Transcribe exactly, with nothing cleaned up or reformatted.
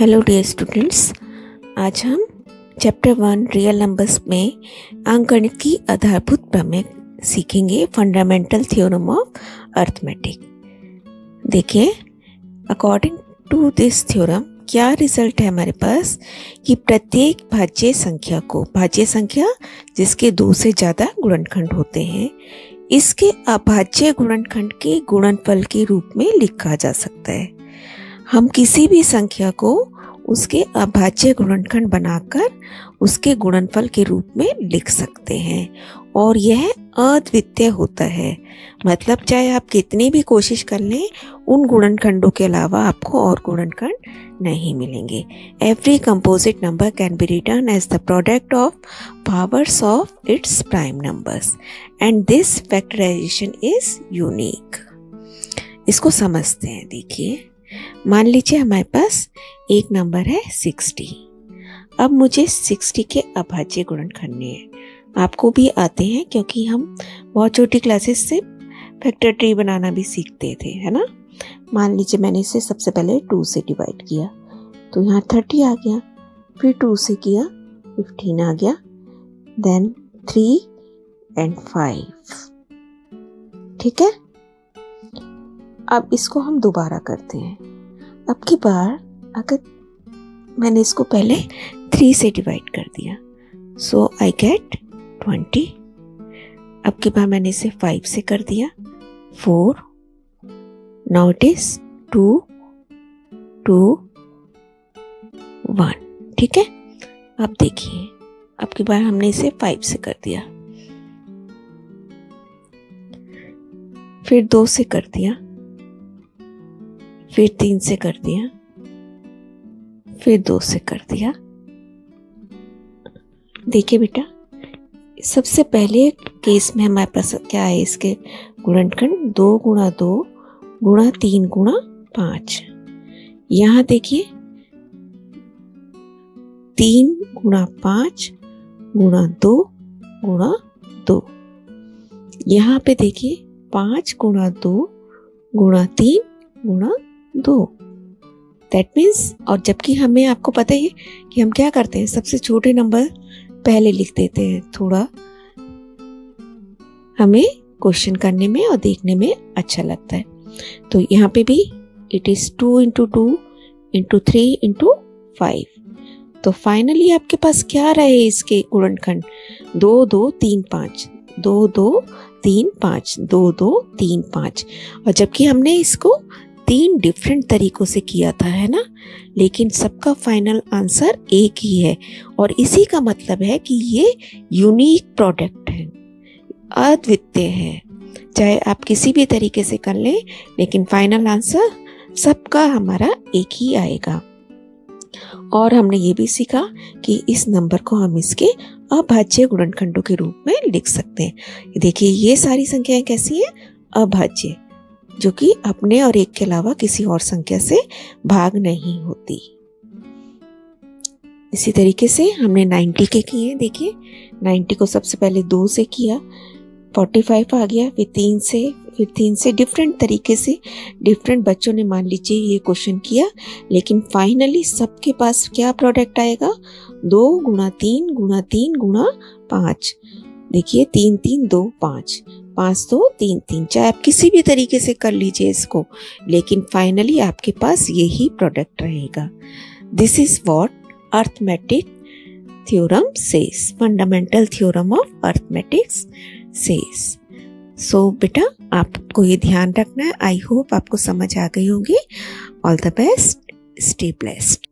Hello dear students, आज हम chapter one real numbers में अंकगणित की आधारभूत प्रमेय सीखेंगे। Fundamental theorem of arithmetic. देखिए, अकॉर्डिंग टू दिस थ्योरम क्या रिजल्ट है हमारे पास कि प्रत्येक भाज्य संख्या को, भाज्य संख्या जिसके दो से ज़्यादा गुणनखंड होते हैं, इसके अभाज्य गुणनखंड के गुणनफल के रूप में लिखा जा सकता है। हम किसी भी संख्या को उसके अभाज्य गुणनखंड बनाकर उसके गुणनफल के रूप में लिख सकते हैं और यह अद्वितीय होता है। मतलब चाहे आप कितनी भी कोशिश कर लें, उन गुणनखंडों के अलावा आपको और गुणनखंड नहीं मिलेंगे। Every composite number can be written as the product of powers of its prime numbers and this factorization is unique. इसको समझते हैं। देखिए, मान लीजिए हमारे पास एक नंबर है सिक्सटी। अब मुझे सिक्सटी के अभाज्य गुणनखंड है। आपको भी आते हैं क्योंकि हम बहुत छोटी क्लासेस से फैक्टर ट्री बनाना भी सीखते थे, है ना। मान लीजिए मैंने इसे सबसे पहले टू से डिवाइड किया तो यहाँ थर्टी आ गया, फिर टू से किया फिफ्टीन आ गया, देन थ्री एंड फाइव। ठीक है, अब इसको हम दोबारा करते हैं। अब की बार अगर मैंने इसको पहले थ्री से डिवाइड कर दिया, सो आई गेट ट्वेंटी। अब की बार मैंने इसे फाइव से कर दिया, four. Now it is two two one. ठीक है, अब देखिए, अब की बार हमने इसे फाइव से कर दिया, फिर दो से कर दिया, फिर तीन से कर दिया, फिर दो से कर दिया। देखिए बेटा, सबसे पहले केस में हमारे पास क्या है, इसके गुणनखंड दो गुणा दो गुणा तीन गुणा पांच। यहाँ देखिए तीन गुणा पांच गुणा दो गुणा दो। यहाँ पे देखिए पांच गुणा दो गुणा तीन गुणा दो। दैट मीन्स, और जबकि हमें, आपको पता है कि हम क्या करते हैं, सबसे छोटे नंबर पहले लिख देते हैं। थोड़ा हमें क्वेश्चन करने में और देखने में अच्छा लगता है। तो यहाँ पे भी it is two into two into three into five. तो फाइनली आपके पास क्या रहे इसके गुणनखंड, दो दो तीन पाँच, दो दो तीन पाँच, दो दो तीन पाँच। और जबकि हमने इसको तीन डिफरेंट तरीकों से किया था, है ना, लेकिन सबका फाइनल आंसर एक ही है। और इसी का मतलब है कि ये यूनिक प्रोडक्ट है, अद्वितीय है। चाहे आप किसी भी तरीके से कर लें, लेकिन फाइनल आंसर सबका हमारा एक ही आएगा। और हमने ये भी सीखा कि इस नंबर को हम इसके अभाज्य गुणनखंडों के रूप में लिख सकते हैं। देखिए, ये सारी संख्याएं कैसी हैं, अभाज्य, जो कि अपने और एक के अलावा किसी और संख्या से भाग नहीं होती। इसी तरीके से हमने नाइन्टी के किए। देखिए, नाइन्टी को सबसे पहले दो से किया, फोर्टी फाइव आ गया, फिर तीन से, फिर तीन से, डिफरेंट तरीके से डिफरेंट बच्चों ने मान लीजिए ये क्वेश्चन किया, लेकिन फाइनली सबके पास क्या प्रोडक्ट आएगा, दो गुणा तीन गुणा तीन गुणा पाँच। देखिए, तीन तीन दो पाँच, पाँच दो तीन तीन। चाहे आप किसी भी तरीके से कर लीजिए इसको, लेकिन फाइनली आपके पास यही प्रोडक्ट रहेगा। This is what arithmetic theorem says, fundamental theorem of arithmetics says. So बेटा, आपको ये ध्यान रखना है। आई होप आपको समझ आ गई होगी। All the best, stay blessed.